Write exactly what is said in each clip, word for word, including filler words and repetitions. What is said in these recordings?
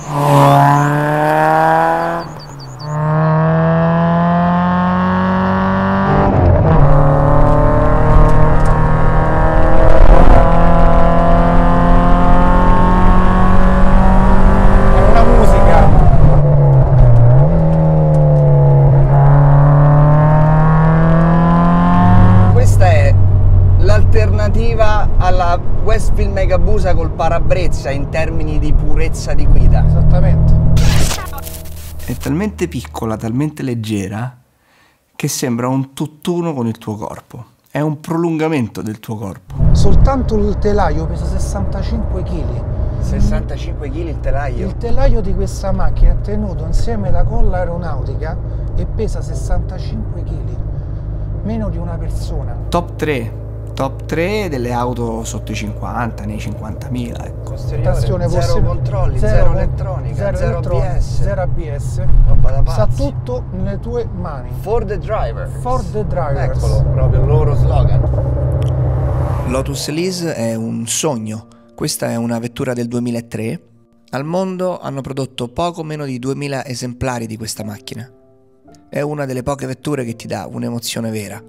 Alla Westville Megabusa col parabrezza in termini di purezza di guida. Esattamente. È talmente piccola, talmente leggera che sembra un tutt'uno con il tuo corpo. È un prolungamento del tuo corpo. Soltanto il telaio pesa sessantacinque chili. sessantacinque chili il telaio? Il telaio di questa macchina è tenuto insieme alla colla aeronautica e pesa sessantacinque chili. Meno di una persona. Top tre. Top tre delle auto sotto i cinquanta, nei cinquantamila. Ecco. Zero Zero controlli, zero, zero elettronica, zero, zero A B S. Zero A B S. Sta tutto nelle tue mani. For the driver. For the drivers. Eccolo, proprio il loro slogan. Lotus Elise è un sogno. Questa è una vettura del duemilatré. Al mondo hanno prodotto poco meno di duemila esemplari di questa macchina. È una delle poche vetture che ti dà un'emozione vera.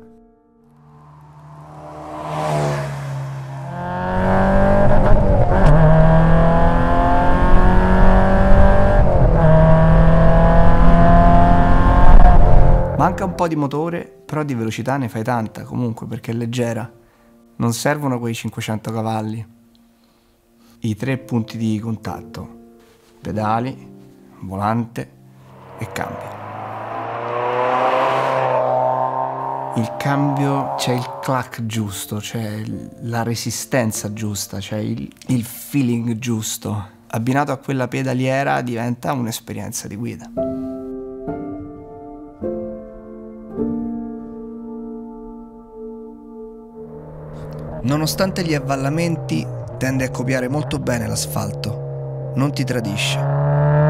Manca un po' di motore, però di velocità ne fai tanta comunque perché è leggera. Non servono quei cinquecento cavalli. I tre punti di contatto: pedali, volante e cambio. Il cambio, c'è il clack giusto, c'è la resistenza giusta, c'è il, il feeling giusto. Abbinato a quella pedaliera diventa un'esperienza di guida. Nonostante gli avvallamenti, tende a copiare molto bene l'asfalto. Non ti tradisce.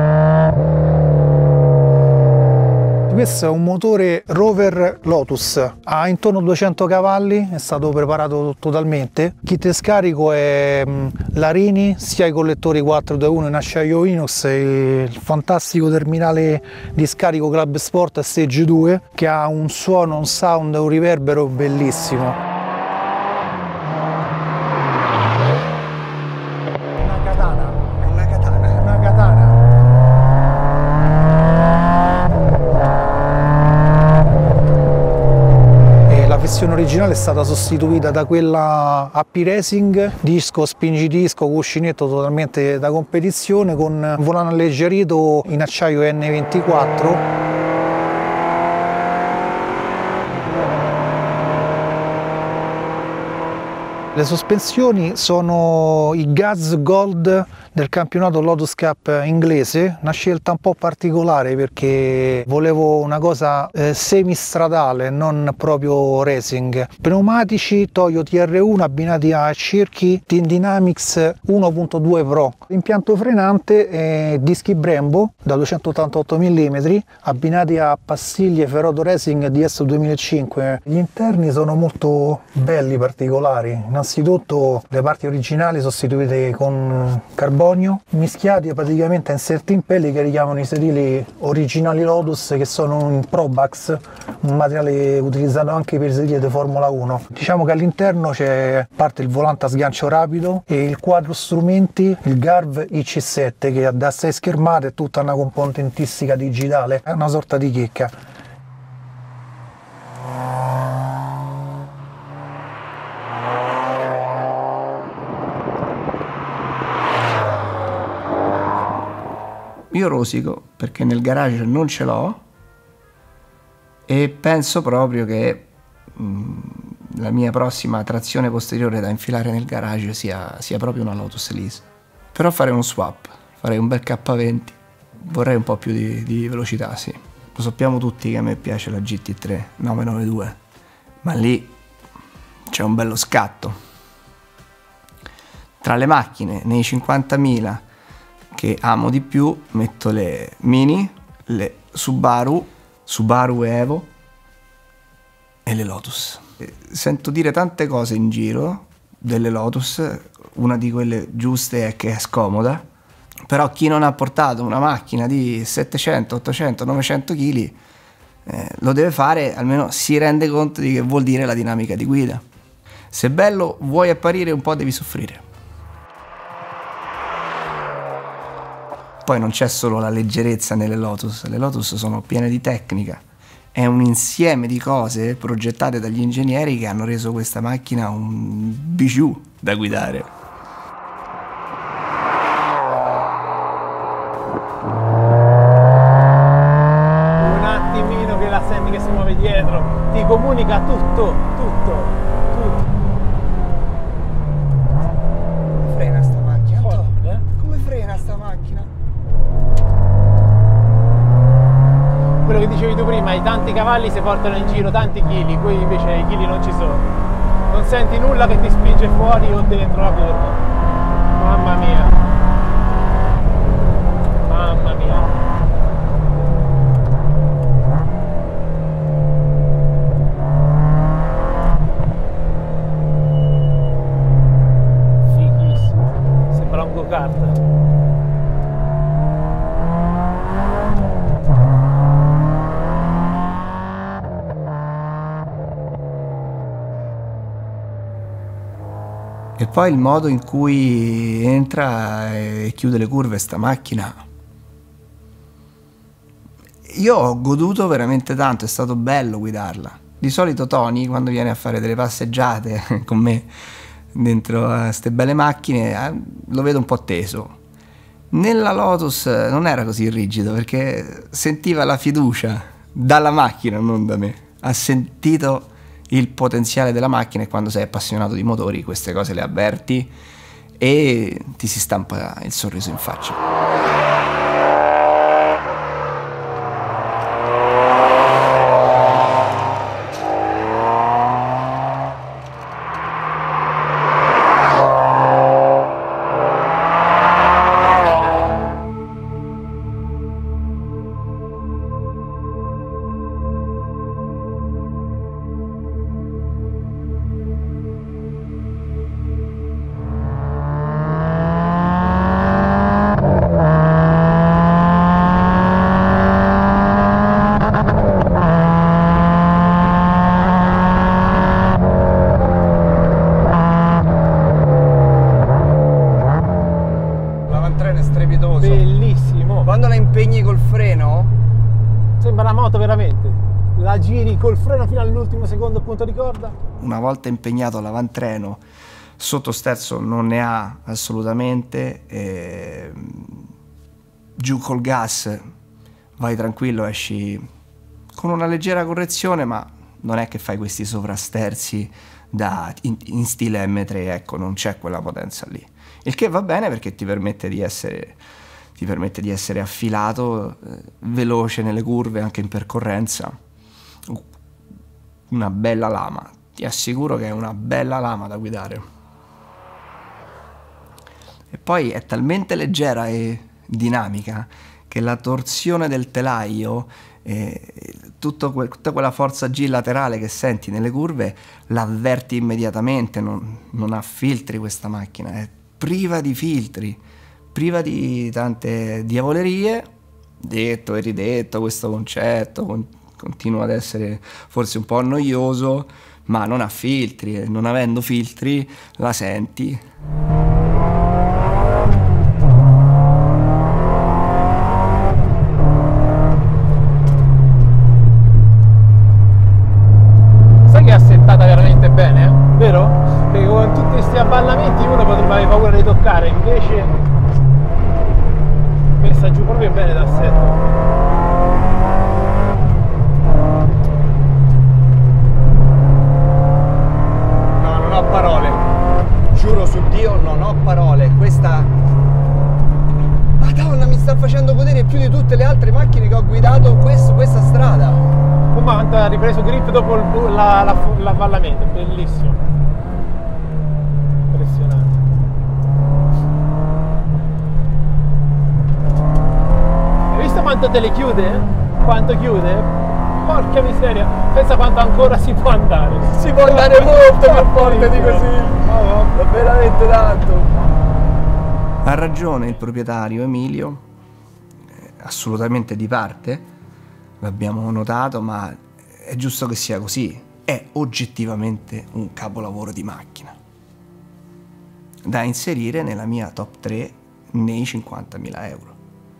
Questo è un motore Rover Lotus, ha intorno a duecento cavalli, è stato preparato totalmente. Kit di scarico è l'Arini, sia i collettori quattro due uno in acciaio inox e il fantastico terminale di scarico Club Sport Stage due che ha un suono, un sound, un riverbero bellissimo. Una katana. È una katana. È una katana. La versione originale è stata sostituita da quella A P Racing, disco spingidisco, cuscinetto totalmente da competizione con volano alleggerito in acciaio N ventiquattro. Le sospensioni sono i Gaz Gold del campionato Lotus Cup inglese, una scelta un po' particolare perché volevo una cosa eh, semistradale, non proprio racing. Pneumatici Toyo T R uno abbinati a Circhi Team Dynamics uno punto due Pro. L'impianto frenante è dischi Brembo da duecentottantotto millimetri abbinati a pastiglie Ferroto Racing D S duemilacinque. Gli interni sono molto belli, particolari. Innanzitutto le parti originali sostituite con carbonio, mischiati praticamente a inserti in pelle che richiamano i sedili originali Lotus, che sono in Probax, un materiale utilizzato anche per i sedili di Formula uno. Diciamo che all'interno c'è parte il volante a sgancio rapido e il quadro strumenti, il Garv I C sette, che da sei schermate è tutta una componentistica digitale, è una sorta di chicca. Io rosico perché nel garage non ce l'ho e penso proprio che mh, la mia prossima trazione posteriore da infilare nel garage sia, sia proprio una Lotus Elise. Però farei uno swap, farei un bel K venti, vorrei un po' più di, di velocità, sì. Lo sappiamo tutti che a me piace la G T tre novecentonovantadue, ma lì c'è un bello scatto. Tra le macchine, nei cinquantamila che amo di più, metto le Mini, le Subaru, Subaru Evo e le Lotus. Sento dire tante cose in giro delle Lotus, una di quelle giuste è che è scomoda. Però chi non ha portato una macchina di settecento, ottocento, novecento kg eh, lo deve fare, almeno si rende conto di che vuol dire la dinamica di guida. Se bello vuoi apparire, un po' devi soffrire. Poi non c'è solo la leggerezza nelle Lotus, le Lotus sono piene di tecnica, è un insieme di cose progettate dagli ingegneri che hanno reso questa macchina un bijou da guidare. Un attimino che la senti che si muove dietro, ti comunica tutto, tutto, tutto. Come frena sta macchina? Forte, eh? Come frena sta macchina? Quello che dicevi tu prima, i tanti cavalli si portano in giro tanti chili, qui invece i chili non ci sono. Non senti nulla che ti spinge fuori o dentro la curva. Mamma mia. Mamma mia. Fighissimo. Sembra un go-kart. E poi il modo in cui entra e chiude le curve sta macchina. Io ho goduto veramente tanto, è stato bello guidarla. Di solito Tony, quando viene a fare delle passeggiate con me dentro a queste belle macchine, lo vedo un po' teso. Nella Lotus non era così rigido, perché sentiva la fiducia dalla macchina, non da me. Ha sentito il potenziale della macchina, e quando sei appassionato di motori queste cose le avverti e ti si stampa il sorriso in faccia. Bellissimo. Quando la impegni col freno sembra una moto veramente. La giri col freno fino all'ultimo secondo punto di corda. Una volta impegnato l'avantreno, sottosterzo non ne ha assolutamente, e giù col gas vai tranquillo, esci con una leggera correzione, ma non è che fai questi sovrasterzi da, in, in stile M tre, ecco, non c'è quella potenza lì. Il che va bene perché ti permette di essere, ti permette di essere affilato, eh, veloce nelle curve, anche in percorrenza. Una bella lama, ti assicuro che è una bella lama da guidare. E poi è talmente leggera e dinamica che la torsione del telaio, eh, tutto que tutta quella forza G laterale che senti nelle curve l'avverti immediatamente. Non, non ha filtri questa macchina, è priva di filtri, priva di tante diavolerie. Detto e ridetto questo concetto, con continua ad essere forse un po' noioso, ma non ha filtri, e non avendo filtri la senti. Sai che è assettata veramente bene, eh? Vero? Perché con tutti questi avvallamenti uno potrebbe avere paura di toccare, invece messa giù proprio bene d'assetto. Parole, giuro su Dio, non ho parole. Questa, Madonna, mi sta facendo godere più di tutte le altre macchine che ho guidato questo, questa strada. Quanto ha ripreso grip dopo l'avvallamento, la, la, bellissimo, impressionante. Hai visto quanto te le chiude? Quanto chiude? Porca miseria, pensa quanto ancora si può andare. Si può andare molto più forte di così, ma veramente tanto. Ha ragione il proprietario Emilio, eh, assolutamente di parte, l'abbiamo notato, ma è giusto che sia così. È oggettivamente un capolavoro di macchina da inserire nella mia top tre nei cinquantamila euro.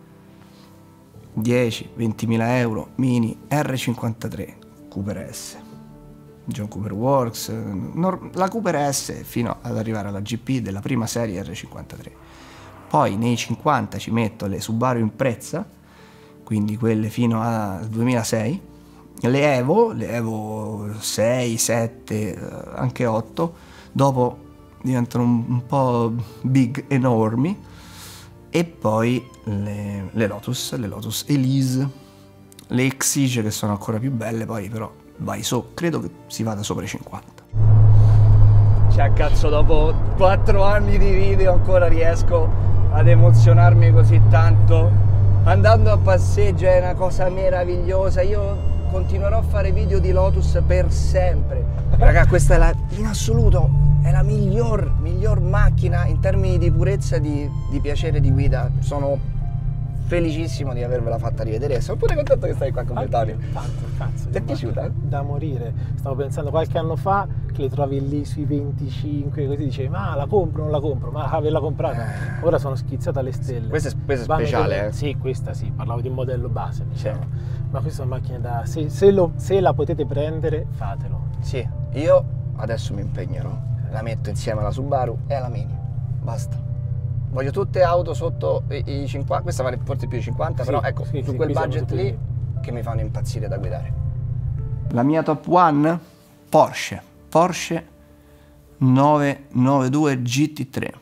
dieci ventimila euro Mini R cinquantatré Cooper S, John Cooper Works, la Cooper S fino ad arrivare alla G P della prima serie R cinquantatré. Poi nei cinquanta ci metto le Subaru Impreza, quindi quelle fino al duemilasei, le Evo, le Evo sei, sette, anche otto, dopo diventano un, un po' big, enormi, e poi le, le Lotus, le Lotus Elise, le Exige che sono ancora più belle, poi però vai so, credo che si vada sopra i cinquanta. Cioè cazzo, dopo quattro anni di video ancora riesco ad emozionarmi così tanto. Andando a passeggio è una cosa meravigliosa, io continuerò a fare video di Lotus per sempre. Raga, questa è la, in assoluto è la miglior, miglior macchina in termini di purezza e di, di piacere di guida. Sono felicissimo di avervela fatta rivedere. Sono pure contento che stai qua con me, Tony. Tanto, cazzo. Ti è piaciuta? Da morire. Stavo pensando qualche anno fa che le trovi lì sui venticinque, così dicevi, ma la compro o non la compro? Ma averla comprata. Ora sono schizzato alle stelle. Questa è, questa è speciale, come... eh? Sì, questa sì, parlavo di un modello base, diciamo. Sì. Ma questa è una macchina da... Se, se, lo, se la potete prendere, fatelo. Sì, io adesso mi impegnerò. La metto insieme alla Subaru e alla Mini. Basta. Voglio tutte auto sotto i, i cinquanta, questa vale forse più di cinquanta, sì, però ecco, sì, su sì, quel budget lì lì che mi fanno impazzire da guidare. La mia top one? Porsche. Porsche nove novantadue G T tre.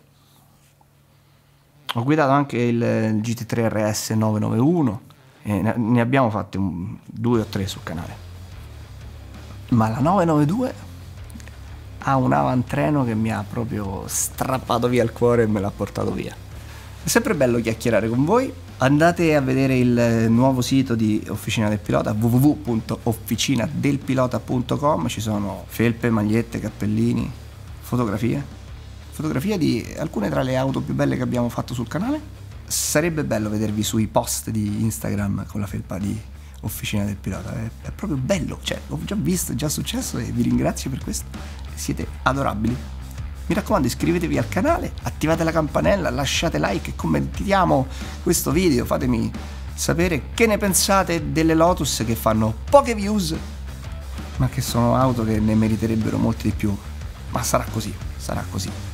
Ho guidato anche il, il G T tre R S novecentonovantuno e ne, ne abbiamo fatti un, due o tre sul canale. Ma la novecentonovantadue ha un avantreno che mi ha proprio strappato via il cuore e me l'ha portato via. È sempre bello chiacchierare con voi. Andate a vedere il nuovo sito di Officina del Pilota, w w w punto officina del pilota punto com. Ci sono felpe, magliette, cappellini, fotografie. Fotografie di alcune tra le auto più belle che abbiamo fatto sul canale. Sarebbe bello vedervi sui post di Instagram con la felpa di Officina del Pilota. È, è proprio bello, cioè l'ho già visto, è già successo e vi ringrazio per questo. Siete adorabili. Mi raccomando, iscrivetevi al canale, attivate la campanella, lasciate like e commentiamo questo video, fatemi sapere che ne pensate delle Lotus che fanno poche views ma che sono auto che ne meriterebbero molti di più. Ma sarà così, sarà così.